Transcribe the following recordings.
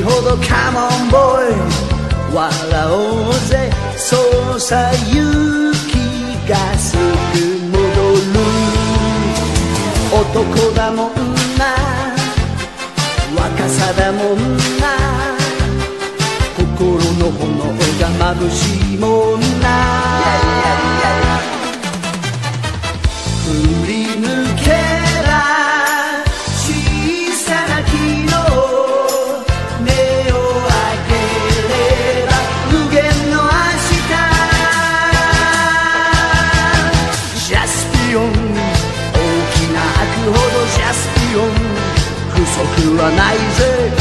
ほどカモンボーイ笑おうぜそうさ勇気がすぐ戻る男だもんな若さだもんな心の炎が眩しいもんな振り抜けら小さな木の根を上げれば無限の明日ジャスピオン大きな悪ほどジャスピオン不足はないぜ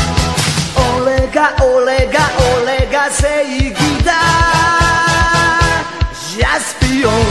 俺が正義だジャスピオン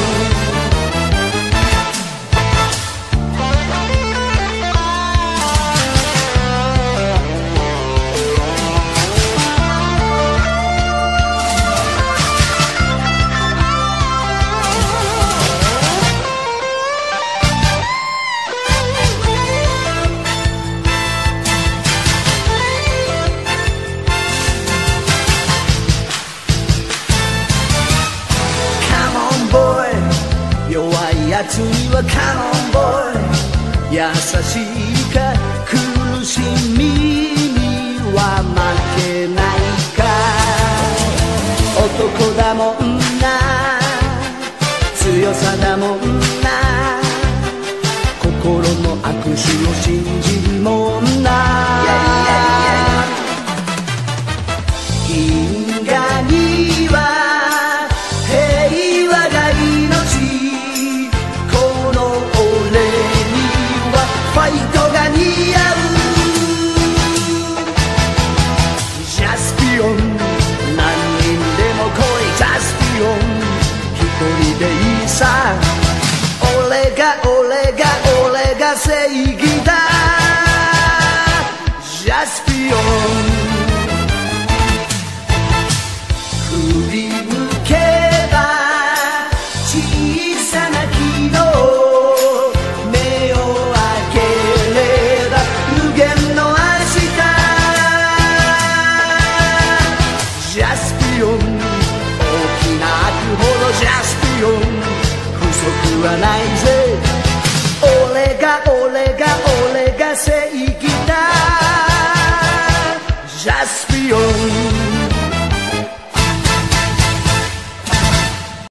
弱いやつにはカモンボーイ優しいか苦しみには負けないか男だもんな強さだもんな心の握手を信じるもんな因果には俺が正義だジャスピオン振り向けば小さな木の目を開ければ無限の明日ジャスピオン大きな悪ほどジャスピオン不足はないぜ